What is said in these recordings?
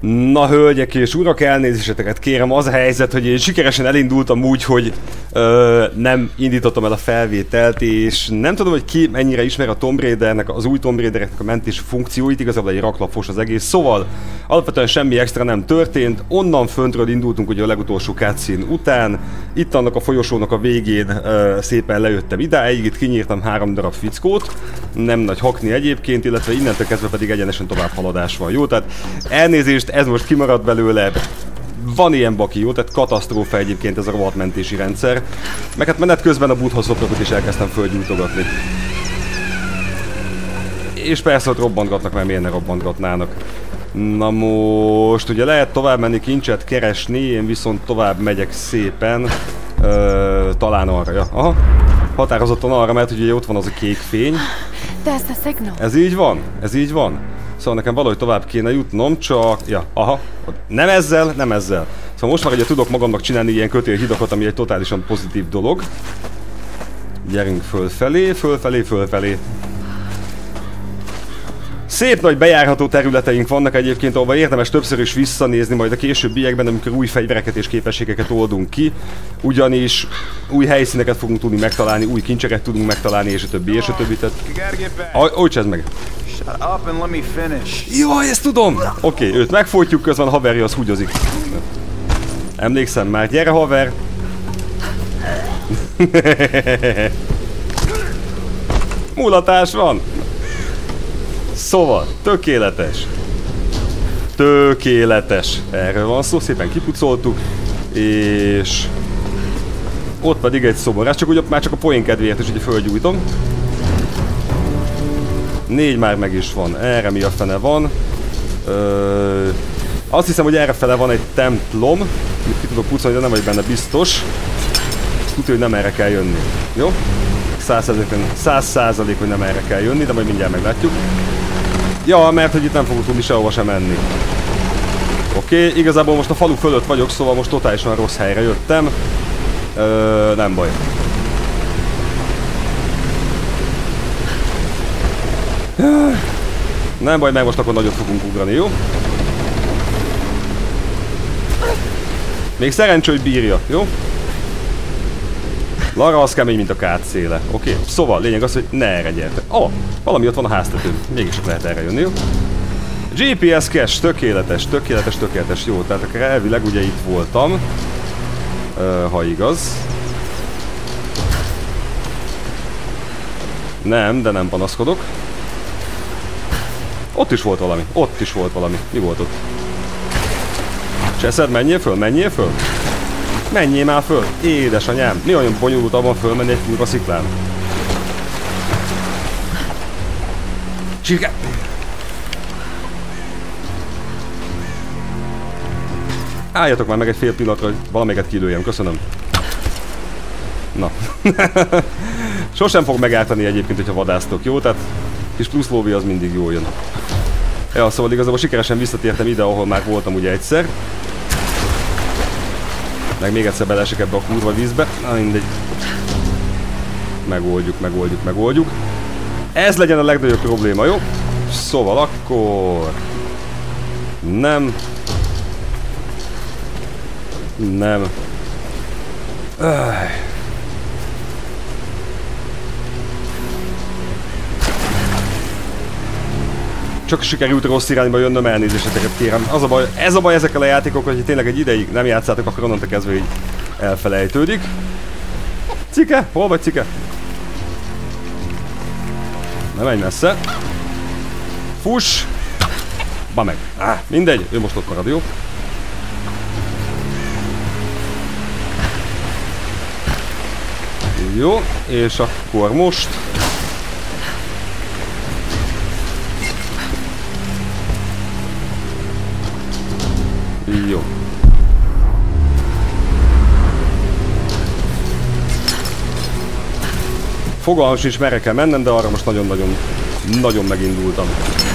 Na hölgyek és urak, elnézéseteket kérem, az a helyzet, hogy én sikeresen elindultam úgy, hogy nem indítottam el a felvételt, és nem tudom, hogy ki mennyire ismer a Tomb Raidernek, az új Tomb Raidereknek a mentés funkcióit, igazából egy raklapos az egész, szóval alapvetően semmi extra nem történt, onnan föntről indultunk ugye a legutolsó cutscene után, itt annak a folyosónak a végén szépen lejöttem idáig, itt kinyírtam 3 darab fickót, nem nagy hakni egyébként, illetve innentől kezdve pedig egyenesen tovább haladás van, jó? Tehát elnézést, ez most kimaradt belőle, van ilyen baki, jó? Tehát katasztrófa egyébként ez a rovatmentési rendszer. Meg hát menet közben a Buddha szobrokot is elkezdtem földgyújtogatni. És persze ott robbantgatnak, mert miért ne robbantgatnának. Na most, ugye lehet tovább menni, kincset keresni, én viszont tovább megyek szépen. Talán arra, ja. Aha. Határozottan arra, mert ugye ott van az a kék fény. Ez így van, ez így van. Szóval nekem valahogy tovább kéne jutnom, csak... Ja, aha. Nem ezzel, nem ezzel. Szóval most már ugye tudok magamnak csinálni ilyen kötélhidakat, ami egy totálisan pozitív dolog. Gyerünk fölfelé, fölfelé, fölfelé. Szép nagy bejárható területeink vannak egyébként, ahol érdemes többször is visszanézni majd a későbbiekben, amikor új fegyvereket és képességeket oldunk ki. Ugyanis új helyszíneket fogunk tudni megtalálni, új kincseket tudunk megtalálni, és a többi, és a többi. Olycsd meg! Jaj, ezt tudom! Oké, őt megfojtjuk, közben a haverja az húgyozik. Emlékszem már, gyere haver! Mulatás van! Szóval, tökéletes. Tökéletes. Erről van szó, szépen kipucoltuk. És... ott pedig egy szobor. Ez csak ugye már csak a poén kedvéért is ugye fölgyújtom. 4 már meg is van. Erre mi a fene van? Azt hiszem, hogy errefele van egy templom. Itt ki tudok pucolni, de nem vagy benne biztos. Tudja, hogy nem erre kell jönni. Jó? 100%, hogy nem erre kell jönni, de majd mindjárt meglátjuk. Ja, mert hogy itt nem fogok tudni sehova sem menni. Oké, igazából most a falu fölött vagyok, szóval most totálisan rossz helyre jöttem. Nem baj. Nem baj, mert most akkor nagyot fogunk ugrani, jó? Még szerencsé, hogy bírja, jó? Lara az kemény, mint a kád széle. Oké, szóval lényeg az, hogy ne erre gyertek. Valami ott van a háztetőn. Mégis lehet erre jönni, jó? GPS cache, tökéletes, tökéletes, tökéletes. Jó, tehát akkor elvileg ugye itt voltam. Ha igaz. Nem, de nem panaszkodok. Ott is volt valami, ott is volt valami. Mi volt ott? Cseszed, menjél föl, menjél föl! Menjél már föl! Édesanyám! Mi olyan bonyolult abban fölmenni egy kurva sziklán? Csirke! Álljatok már meg egy fél pillanatra, hogy valamelyiket kilőjem, köszönöm. Na. Sosem fog megártani egyébként, hogyha vadásztok, jó? Tehát kis plusz lóvé az mindig jól jön. Ja, szóval igazából sikeresen visszatértem ide, ahol már voltam ugye egyszer. Meg még egyszer beleesek ebbe a kurva vízbe. Na mindegy. Megoldjuk, megoldjuk, megoldjuk. Ez legyen a legnagyobb probléma, jó? Szóval akkor... Nem. Nem. Csak sikerült rossz irányba jönnöm, elnézéseteket kérem. Az a baj, ez a baj ezekkel a játékokkal, hogy tényleg egy ideig nem játszátok, akkor onnantól kezdve így elfelejtődik. Cike? Hol vagy, Cike? Ne menj messze. Fuss! Ba meg. Mindegy, ő most ott marad, jó? Jó, és akkor most... Jó. Fogalmas is merre kell mennem, de arra most nagyon megindultam.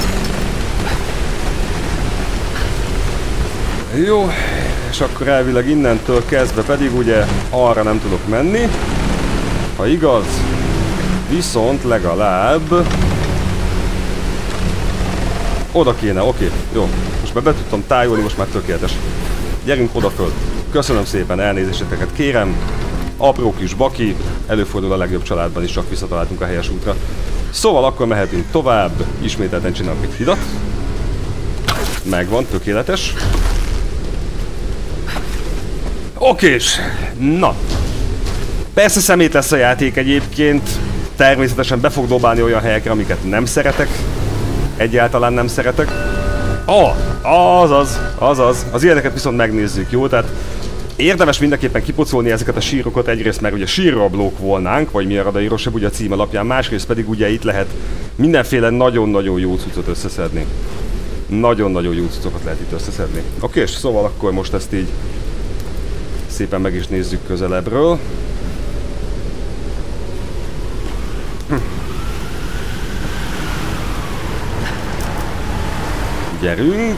Jó, és akkor elvileg innentől kezdve pedig ugye arra nem tudok menni. Ha igaz, viszont legalább Oda kéne, oké. Jó. Most már be tudtam tájolni, most már tökéletes. Gyerünk oda föl. Köszönöm szépen, elnézéseteket kérem. Apró kis baki, előfordul a legjobb családban is, csak visszataláltunk a helyes útra. Szóval akkor mehetünk tovább, ismételten csinálunk egy hidat. Megvan, tökéletes. Okés, na. Persze szemét lesz a játék egyébként. Természetesen be fog dobálni olyan helyekre, amiket nem szeretek. Egyáltalán nem szeretek. Azaz. Az ilyeneket viszont megnézzük, jó? Tehát érdemes mindenképpen kipocolni ezeket a sírokat, egyrészt mert ugye sírrablók volnánk, vagy mi a radairosabb ugye a cím alapján, másrészt pedig ugye itt lehet mindenféle nagyon-nagyon jó cuccot összeszedni. Nagyon-nagyon jó cuccokat lehet itt összeszedni. Oké, és szóval akkor most ezt így szépen meg is nézzük közelebbről. Gyerünk!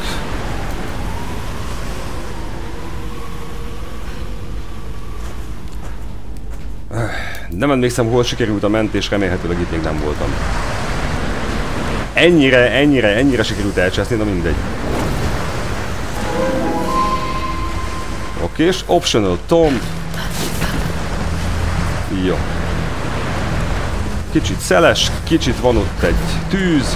Nem emlékszem, hol sikerült a mentés, remélhetőleg itt még nem voltam. Ennyire sikerült elcseszni, de mindegy. Oké, és optional tomb. Jó. Kicsit szeles, kicsit van ott egy tűz.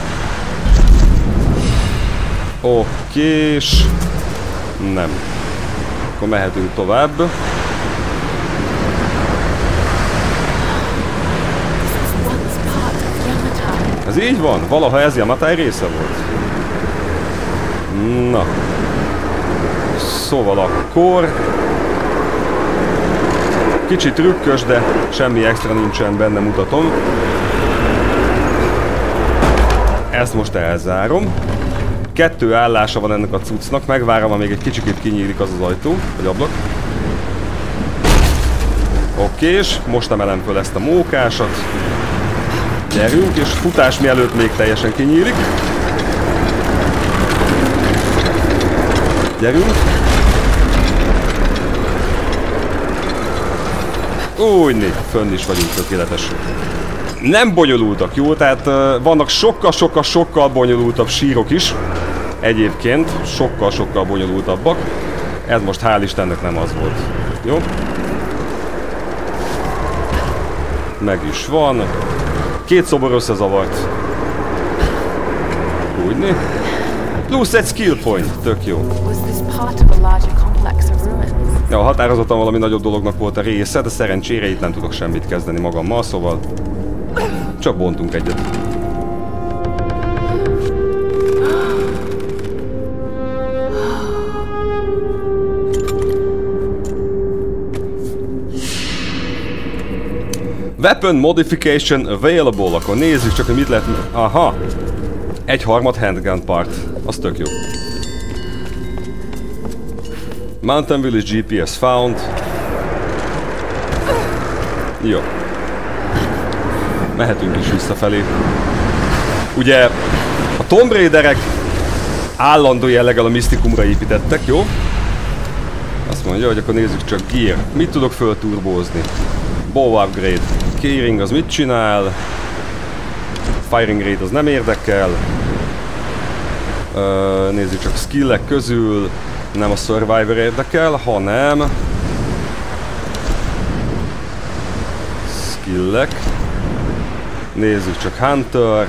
Okés. Nem. Akkor mehetünk tovább. Ez így van? Valaha ez Yamatai része volt? Na. Szóval akkor... Kicsit trükkös, de semmi extra nincsen benne, mutatom. Ezt most elzárom. 2 állása van ennek a cuccnak, megvárom, amíg egy kicsikét kinyílik az az ajtó, vagy ablak. Okés, most emelem föl ezt a mókásat. Gyerünk, és futás mielőtt még teljesen kinyílik. Gyerünk. Újni, fönn is vagyunk, tökéletes. Nem bonyolultak, jó? Tehát vannak sokkal bonyolultabb sírok is. Egyébként sokkal bonyolultabbak. Ez most hál' Istennek nem az volt. Jó? Meg is van. 2 szobor összezavart. Úgyni. Plusz egy skill point. Tök jó. Ja, határozottan valami nagyobb dolognak volt a része, de szerencsére itt nem tudok semmit kezdeni magammal, szóval csak bontunk egyet. Weapon modification available, akkor nézzük csak, hogy mit lehet... Aha! 1/3 handgun part. Az tök jó. Mountain Village GPS found. Jó. Mehetünk is visszafelé. Ugye a Tomb Raiderek állandó jelleggel a misztikumra építettek, jó? Azt mondja, hogy akkor nézzük csak gear. Mit tudok fölturbózni? Bow upgrade. Keyring az mit csinál? Firing rate az nem érdekel. Nézzük csak skillek közül. Nem a Survivor érdekel, hanem... Skillek. Nézzük csak Hunter.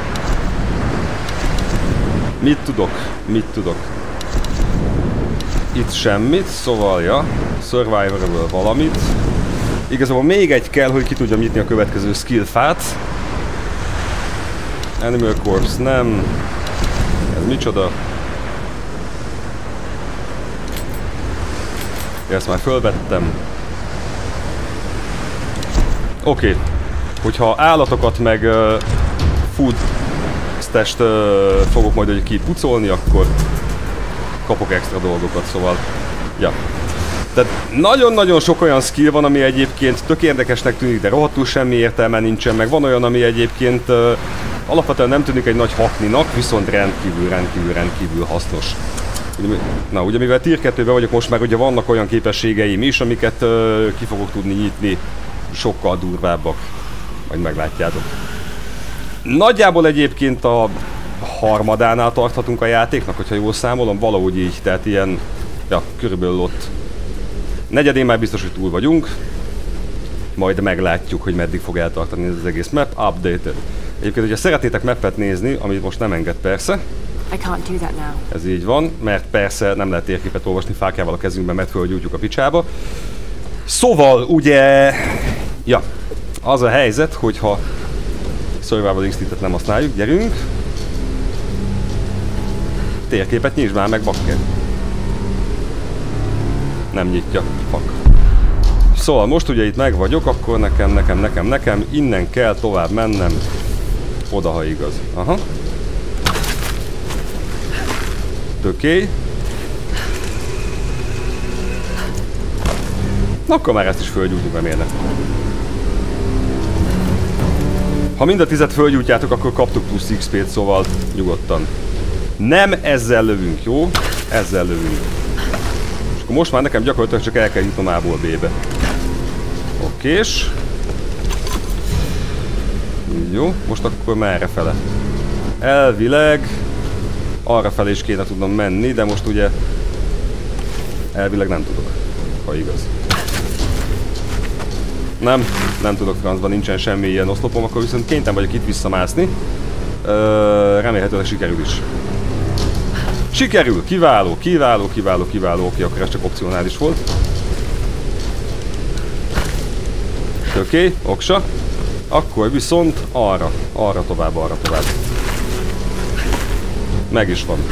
Mit tudok? Mit tudok? Itt semmit, szóval ja. Survivor-ből valamit. Igazából még egy kell, hogy ki tudjam nyitni a következő skillfát. Animal Corpse nem. Ez micsoda? Ezt már fölvettem. Oké. Hogyha állatokat meg food test fogok majd hogy kipucolni, akkor kapok extra dolgokat, szóval... Ja. Tehát nagyon-nagyon sok olyan skill van, ami egyébként tök érdekesnek tűnik, de rohadtul semmi értelme nincsen, meg van olyan, ami egyébként alapvetően nem tűnik egy nagy hakninak, viszont rendkívül hasznos. Na, ugye mivel tier 2-ben vagyok most már, ugye vannak olyan képességeim is, amiket ki fogok tudni nyitni, sokkal durvábbak. Majd meglátjátok. Nagyjából egyébként a harmadánál tarthatunk a játéknak, hogyha jól számolom, valahogy így, tehát ilyen, ja, körülbelül ott. Negyedén már biztos, hogy túl vagyunk. Majd meglátjuk, hogy meddig fog eltartani ez az egész map. Updated. Egyébként, hogyha szeretnétek mappet nézni, amit most nem enged persze. Ez így van, mert persze nem lehet térképet olvasni fákjával a kezünkben, mert fölgyújtjuk a picsába. Szóval, ugye... Ja, az a helyzet, hogyha Survival Instinctet nem használjuk, gyerünk. Térképet nyisd már meg, bakker. Nem nyitja, fuck. Szóval most ugye itt meg vagyok, akkor nekem innen kell tovább mennem. Oda, ha igaz. Aha. Töké. Na akkor már ezt is fölgyújtjuk, mert miért ne? Ha mind a 10-et fölgyújtjátok, akkor kaptuk plusz XP-t, szóval nyugodtan. Nem ezzel lövünk, jó? Ezzel lövünk. És akkor most már nekem gyakorlatilag csak el kell jutnom A-ból B-be. Okés. Jó, most akkor merre fele? Elvileg arra felé is kéne tudnom menni, de most ugye elvileg nem tudok, ha igaz. Nem tudok francban, nincsen semmi ilyen oszlopom, akkor viszont kénytelen vagyok itt visszamászni. Remélhetőleg sikerül is. Sikerül! Kiváló! Oké, akkor ez csak opcionális volt. Oké, oksa. Akkor viszont arra tovább. Meg is van.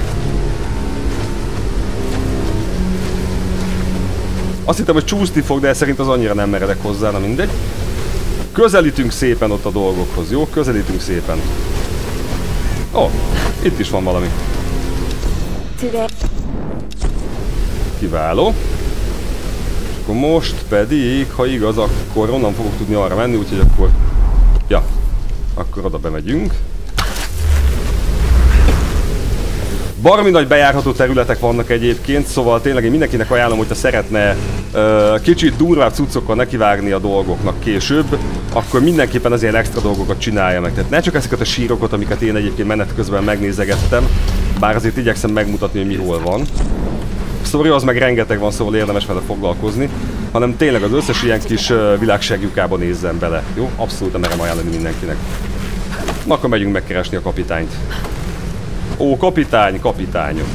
Azt hittem, hogy csúszni fog, de szerint az annyira nem meredek hozzá, na mindegy. Közelítünk szépen ott a dolgokhoz, jó? Közelítünk szépen. Ó, itt is van valami. Kiváló. Akkor most pedig, ha igaz, akkor onnan fogok tudni arra menni, úgyhogy akkor... Ja, akkor oda bemegyünk. Baromi nagy bejárható területek vannak egyébként, szóval tényleg én mindenkinek ajánlom, hogyha szeretne kicsit durvább cuccokkal nekivágni a dolgoknak később, akkor mindenképpen az ilyen extra dolgokat csinálja meg. Tehát ne csak ezeket a sírokat, amiket én egyébként menet közben megnézegettem, bár azért igyekszem megmutatni, hogy mi hol van. Szóval az meg rengeteg van, szóval érdemes vele foglalkozni, hanem tényleg az összes ilyen kis világsegjukában nézzen bele. Jó? Abszolút merem ajánlani mindenkinek. Na, akkor megyünk megkeresni a kapitányt. Ó, kapitányom.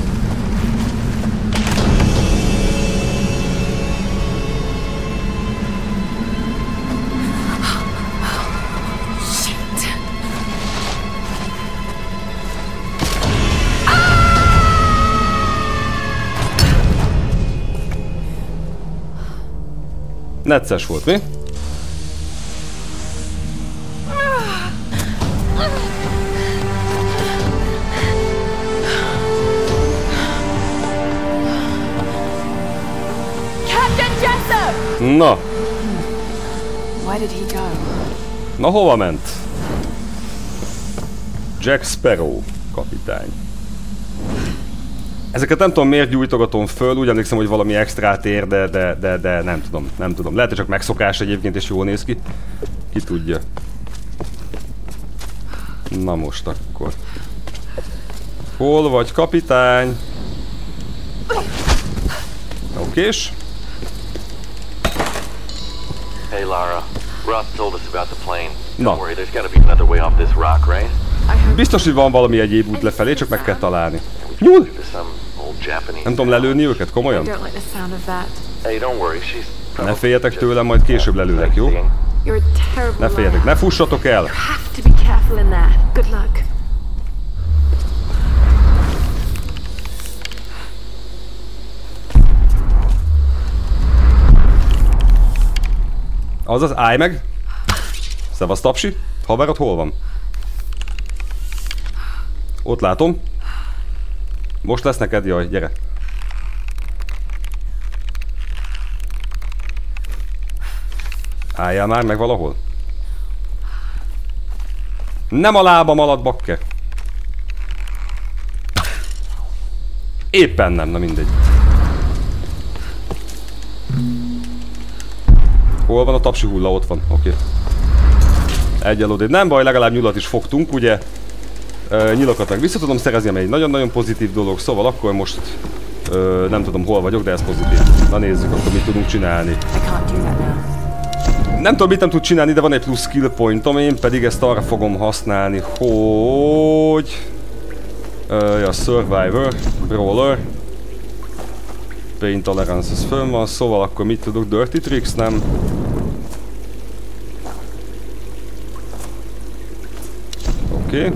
Necces volt, mi? Na. Na hova ment? Jack Sparrow, kapitány. Ezeket nem tudom miért gyújtogatom föl, úgy emlékszem, hogy valami extrát ér, de nem tudom. Lehet, hogy csak megszokás egyébként, és jól néz ki. Ki tudja. Na most akkor. Hol vagy, kapitány? Okés. Hey Lara, Roth told us about the plane. Don't worry, there's gotta be another way off this rock, right? Biztos, hogy van valami egyéb út lefelé, csak meg kell találni. Nyúl! Nem tudom lelőni őket, komolyan? Ne féljetek tőlem, majd később lelőlek, jó? Ne féljetek, ne fussatok el! Azaz, állj meg! Szevasz, Tapsi! Haverod hol van? Ott látom. Most lesz neked, jaj, gyere. Álljál már meg valahol. Nem a lábam alatt, bakke. Éppen nem, na mindegy. Hol van a Tapsi hulla? Ott van, oké. Egyelőre nem baj, legalább nyulat is fogtunk, ugye? nyilakat meg vissza tudom szerezni, ami egy nagyon-nagyon pozitív dolog, szóval akkor most nem tudom hol vagyok, de ez pozitív. Na nézzük, akkor mit tudunk csinálni. Nem tudom, mit nem tud csinálni, de van egy plusz skill pointom, én pedig ezt arra fogom használni, hogy... ja, Survivor, Brawler, Pain Tolerance, ez fönn van, szóval akkor mit tudok? Dirty Tricks, nem? Oké.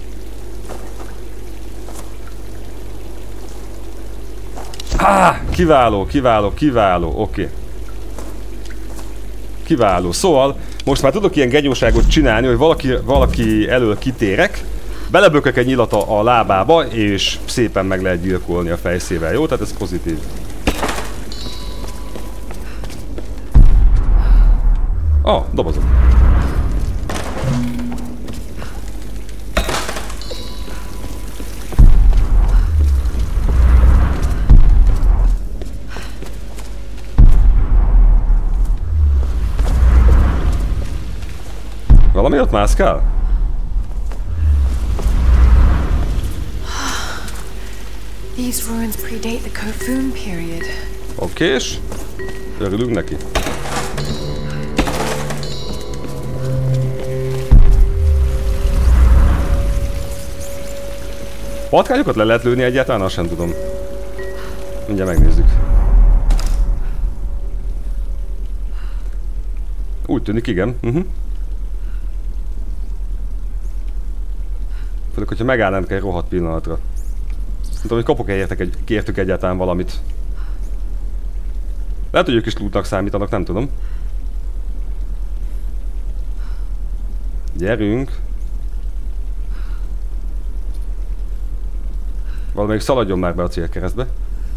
Kiváló, kiváló, kiváló, oké. Kiváló, szóval most már tudok ilyen genyóságot csinálni, hogy valaki elől kitérek, belebökök egy nyilat a lábába, és szépen meg lehet gyilkolni a fejszével, jó? Tehát ez pozitív. Dobozok. Valami ott mászkál? These ruins predate the Kofun period. Okés. Örülünk neki. Patkányokat le lehet lőni egyáltalán? Azt sem tudom. Mindjárt megnézzük. Úgy tűnik, igen. Főleg, hogyha megállnánk egy rohadt pillanatra. Nem tudom, hogy kapok-e kértük egyáltalán valamit. Lehet, hogy ők is lootnak számítanak, nem tudom. Gyerünk. Valamelyik szaladjon már be a célkeresztbe.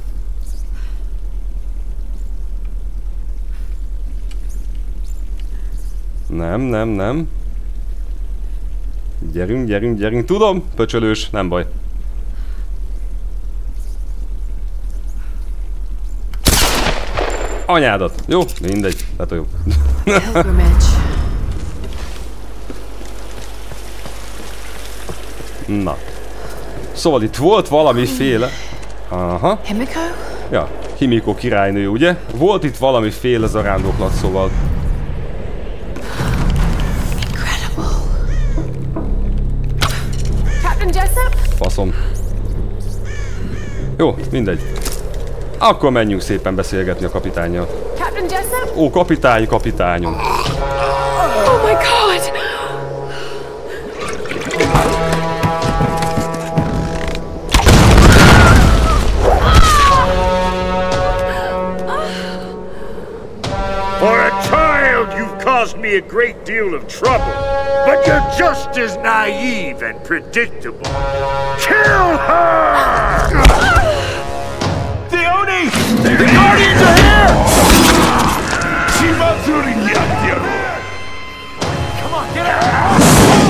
Nem, nem, nem. Gyerünk, gyerünk, gyerünk. Tudom, pöcsölős, nem baj. Anyádat. Jó, mindegy. Tehát jó. Na. Szóval itt volt valamiféle... Aha. Himiko? Ja, Himiko királynő, ugye? Volt itt valamiféle zarándoklat, szóval... Faszom. Jó, mindegy. Akkor menjünk szépen beszélgetni a kapitánnyal. Ó, kapitány, kapitányom. Oh my god! For a child, you've caused me a great deal of trouble, but you're just as naive and predictable. Kill her! Theone! The Guardians are here! Come on, get out!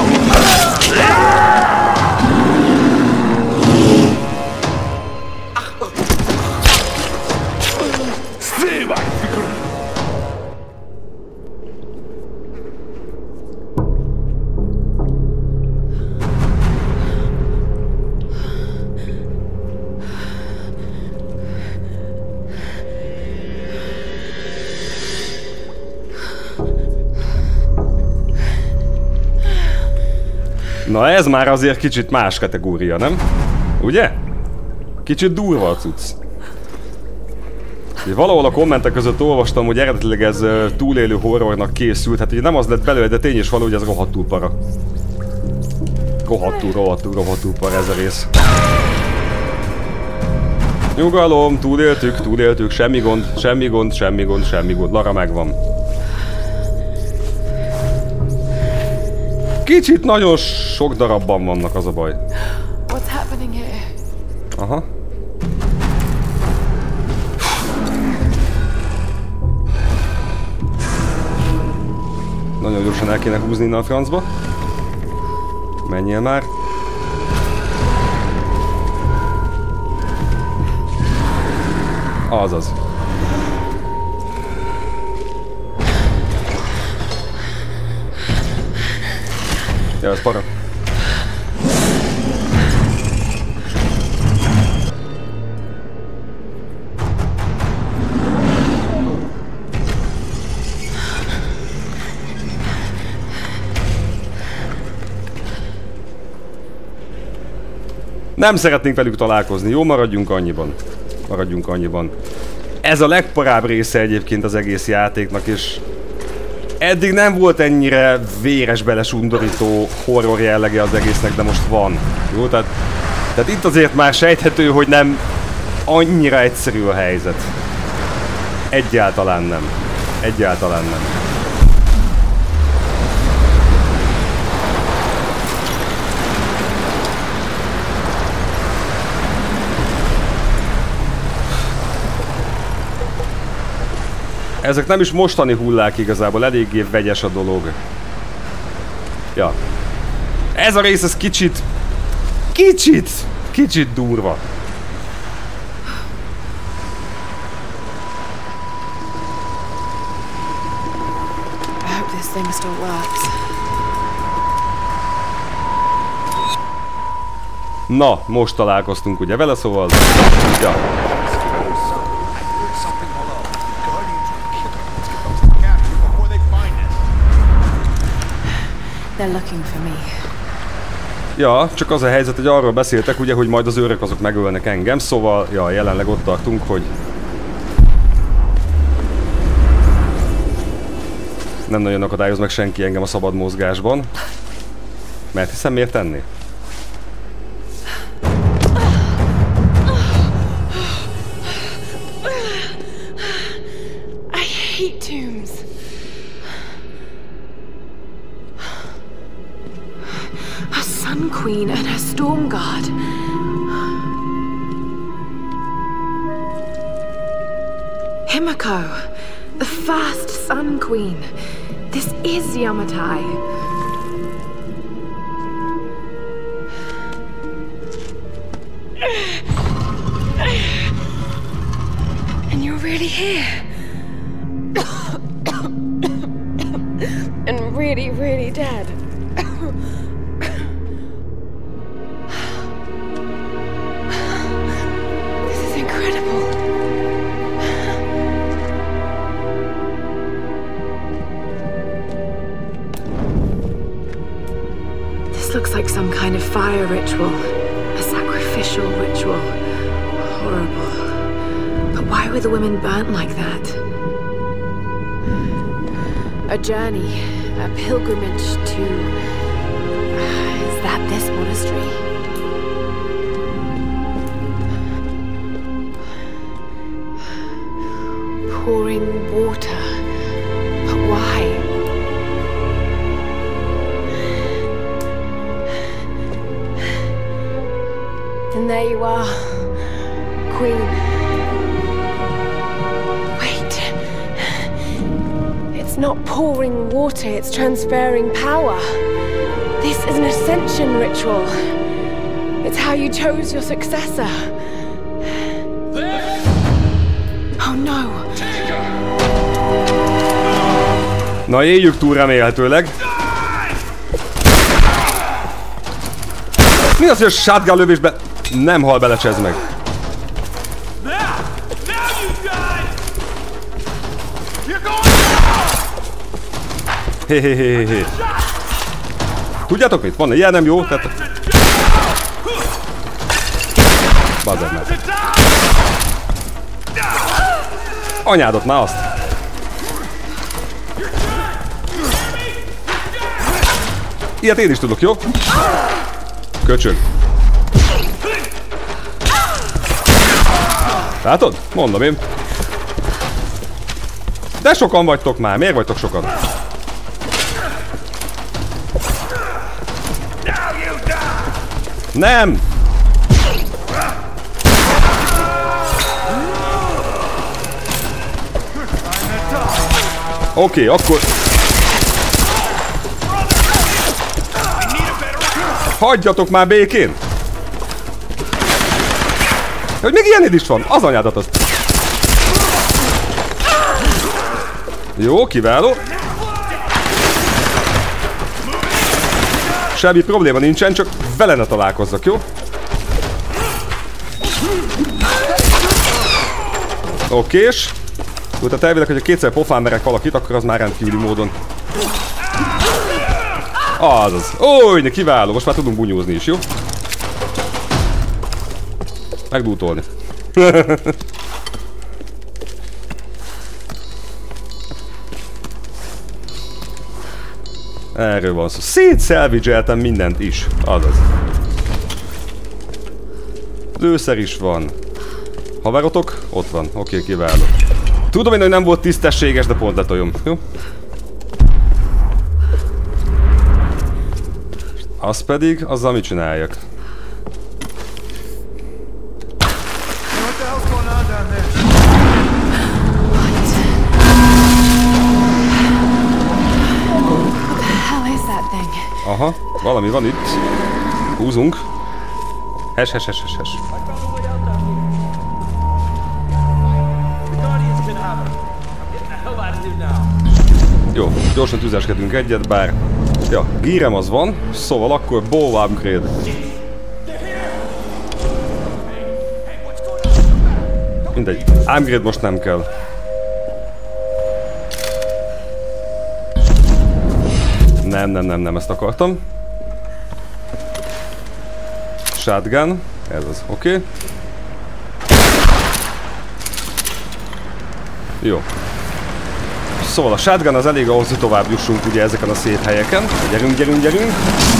Na ez már azért kicsit más kategória, nem? Ugye? Kicsit durva a cucc. Valahol a kommentek között olvastam, hogy eredetileg ez túlélő horrornak készült. Hát ugye nem az lett belőle, de tény is való, hogy ez rohadtul para. Rohadtul para ez a rész. Nyugalom, túléltük, semmi gond. Lara megvan. Kicsit nagyon sok darabban vannak, az a baj. What's happening here? Aha. Nagyon gyorsan el kéne húzni innen a francba. Menjél már. Azaz. Ja, ez para. Nem szeretnénk velük találkozni, jó? Maradjunk annyiban. Maradjunk annyiban. Ez a legparább része egyébként az egész játéknak, és eddig nem volt ennyire véres, belesundorító horror jellege az egésznek, de most van. Jó? Tehát itt azért már sejthető, hogy nem annyira egyszerű a helyzet. Egyáltalán nem. Egyáltalán nem. Ezek nem is mostani hullák igazából, eléggé vegyes a dolog. Ja. Ez a rész, ez kicsit durva. I hope this thing still works. Na, most találkoztunk ugye vele, szóval... Ja. They're looking for me. Ja, csak az a helyzet, hogy arról beszéltek ugye, hogy majd az őrök azok megölnek engem, szóval, ja, jelenleg ott tartunk, hogy... Nem nagyon akadályoz meg senki engem a szabad mozgásban. Mert hiszen miért tenni? I hate tombs. A Sun Queen and her Storm Guard. Himiko, the first Sun Queen. This is Yamatai. And you're really here. And really, really dead. This is incredible. This looks like some kind of fire ritual. A sacrificial ritual. Horrible. But why were the women burnt like that? A journey, a pilgrimage to... is that this monastery? Pouring water. But why? And there you are, Queen. It's not pouring water, it's transferring power. This is an ascension ritual. It's how you chose your successor. Oh no. Na, éljük túl remélhetőleg. Mi az, hogy a shotgun lövésben nem hal bele Chaz meg? Hehehehe. Tudjátok mit? Van ilyen nem jó, tehát... Bazd meg. Anyádot már azt. Ilyet én is tudok, jó? Köcsög. Látod? Mondom én. De sokan vagytok már, miért vagytok sokan? Nem! Oké, akkor... Hagyjatok már békén! Hogy még ilyened is van, az anyádat azt. Jó, kiváló. Semmi probléma nincsen, csak vele ne találkozzak, jó? Okés. Tehát elvileg, hogyha kétszer pofán merek valakit, akkor az már rendkívüli módon. Azaz. Ój, kiváló, most már tudunk bunyózni is, jó? Megdútolni. Erről van szó. Szétszelvidzseltem mindent is. Azaz. Lőszer is van. Haverotok? Ott van. Oké, kiváló. Tudom én, hogy nem volt tisztességes, de pont letoljom. Jó? Az pedig, azzal mit csináljak? Aha, valami van itt. Húzunk. Hes. Jó, gyorsan tüzeskedünk egyet, bár... Ja, gírem az van, szóval akkor bow upgrade. Mindegy, upgrade most nem kell. Nem, ezt akartam. Shotgun, ez az, oké. Jó. Szóval a shotgun az elég ahhoz, hogy tovább jussunk ugye ezeken a szép helyeken. Gyerünk.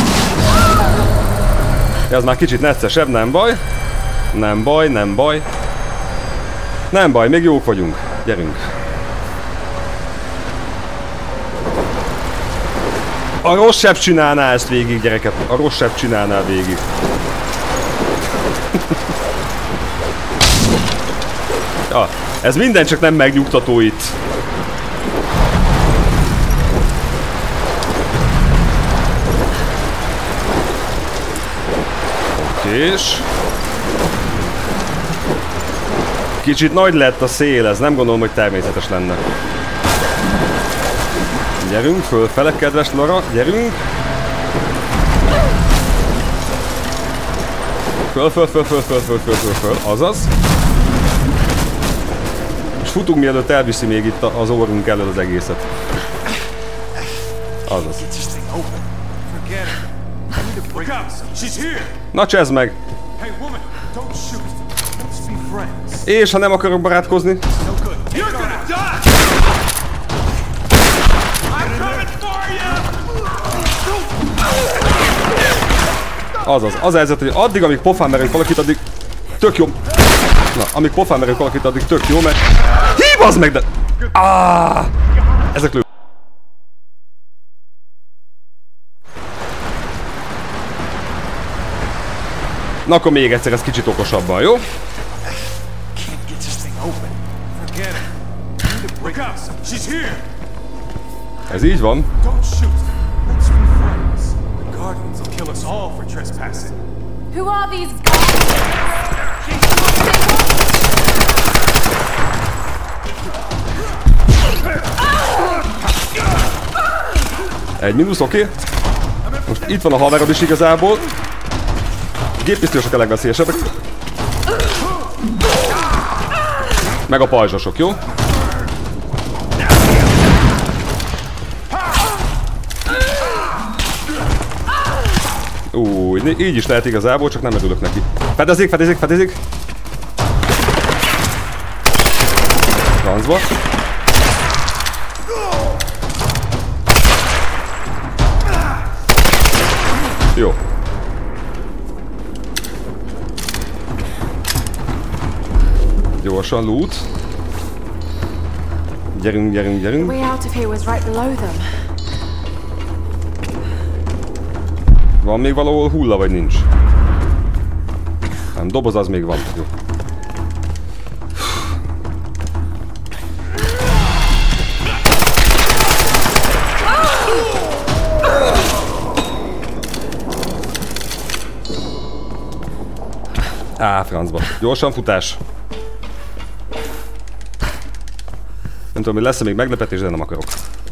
Ez már kicsit neccesebb, nem baj. Nem baj, még jók vagyunk. Gyerünk. A rossz sebb csinálná ezt végig, gyerekek. A rossz sebb csinálná végig. Ja, ez minden csak nem megnyugtató itt. És... Kicsit nagy lett a szél, ez nem gondolom, hogy természetes lenne. Gyerünk, fölfele, kedves Lara, gyerünk! Föl, azaz. És futunk, mielőtt elviszi még itt az orrunk elől az egészet. Azaz. Na csezd meg! És ha nem akarok barátkozni? Azaz, az a helyzet, hogy addig, amíg pofán merünk valakit, addig tök jó. Na, amíg pofán merünk valakit, addig tök jó, mert... Hívazd meg, de... Ezek lő... Na akkor még egyszer, ez kicsit okosabban, jó? Ez így van. Who are these Egy mínusz, oké. Most itt van a haverod is igazából. Géppisztolyosok a legveszélyesebbek. Meg a pajzsosok, jó? Így is lehet igazából, csak nem örülök neki. Fedezik! Francba. Jó. Gyorsan loot. Gyerünk. Van még valahol hulla, vagy nincs? Nem, doboz az még van. Jó. Francba. Gyorsan futás. Nem tudom, hogy lesz-e még meglepetés, de nem akarok.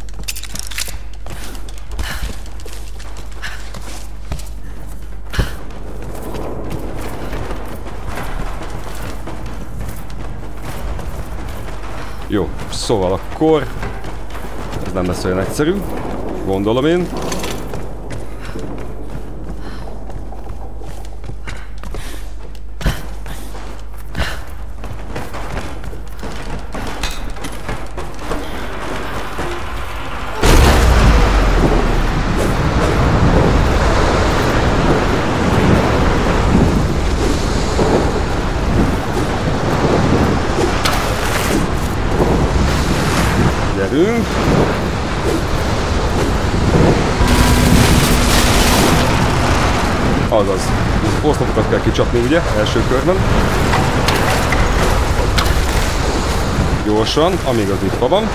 Jó, szóval akkor... Ez nem lesz olyan egyszerű. Gondolom én. Gyerünk. Azaz. Oszlopokat kell kicsapni, ugye? Első körben. Gyorsan, amíg az nyitva van.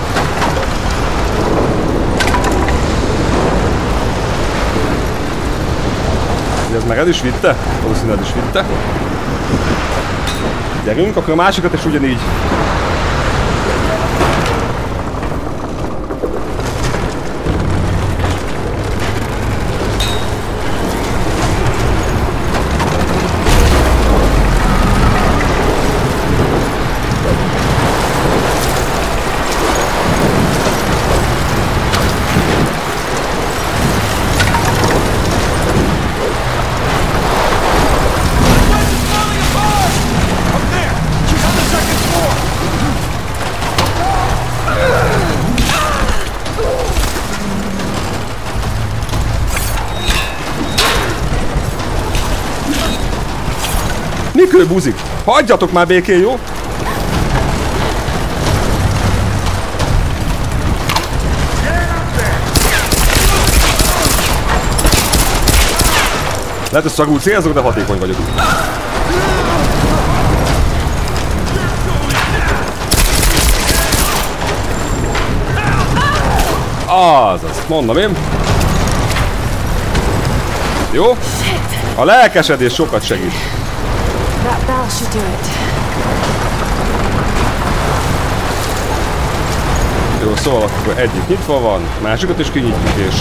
Ez meg el is vitte? Valószínűleg el is vitte. Gyerünk, akkor a másikat is ugyanígy. Mikő buzik? Hagyjatok már békén, jó? Lehet, hogy szagul célzok, de hatékony vagyok. Azaz, mondom én. Jó? A lelkesedés sokat segít. That bell should do it. Jó, szóval akkor egyik nyitva van, másikat is kinyitjuk és...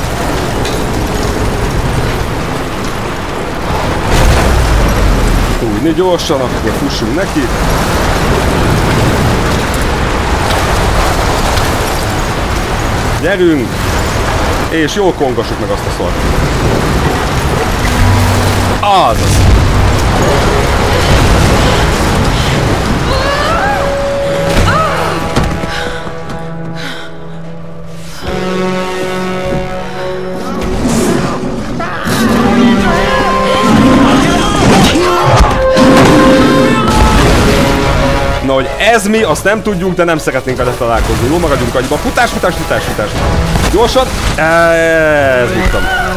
Úgy gyorsan, akkor fussunk neki. Gyerünk! És jól kongassuk meg azt a szart. Azaz! Na, hogy ez mi, azt nem tudjuk, de nem szeretnénk vele találkozni. Jó, maradjunk agyba. Futás, futás, futás, futás. Gyorsan. Ez buktam.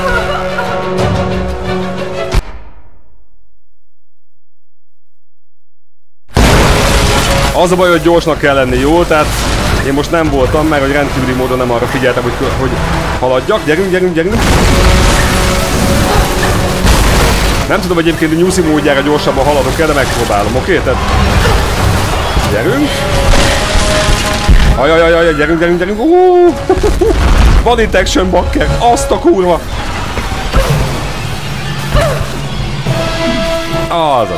Az a baj, hogy gyorsnak kell lenni, jó? Tehát én most nem voltam, mert hogy rendkívüli módon nem arra figyeltem, hogy haladjak. Gyerünk, gyerünk, gyerünk. Nem tudom, hogy egyébként a Newsy módjára gyorsabban haladok el, de megpróbálom, oké? Tehát... Gyerünk! Ajajajaj, gyerünk, gyerünk, gyerünk! Van itt action bakker! Azt a kurva! Azaz!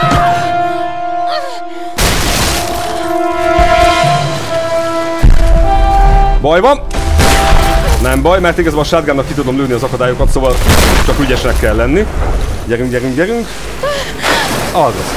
Baj van! Nem baj, mert igazából a shotgunnak ki tudom lőni az akadályokat, szóval csak ügyesnek kell lenni. Gyerünk, gyerünk, gyerünk! Azaz!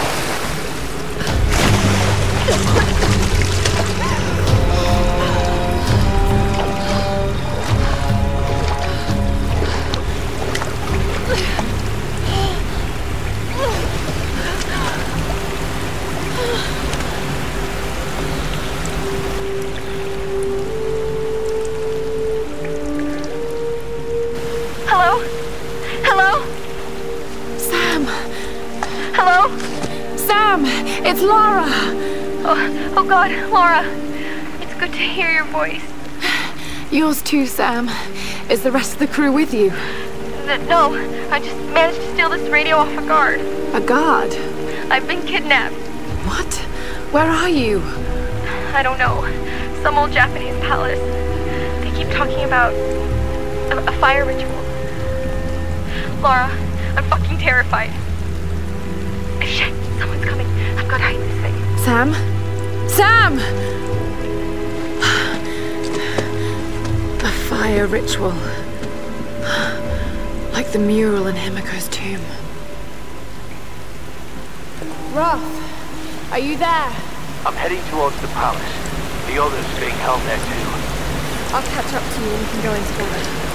Hello? Hello? Sam! Hello? Sam! It's Lara! Oh God, Lara. It's good to hear your voice. Yours too, Sam. Is the rest of the crew with you? No, I just managed to steal this radio off a guard. A guard? I've been kidnapped. What? Where are you? I don't know. Some old Japanese palace. They keep talking about a fire ritual. Lara, I'm fucking terrified. Shit, someone's coming. I've got to hide this thing. Sam? Sam! A fire ritual. Like the mural in Himiko's tomb. Roth, are you there? I'm heading towards the palace. The others being held there too. I'll catch up to you and we can go into bed.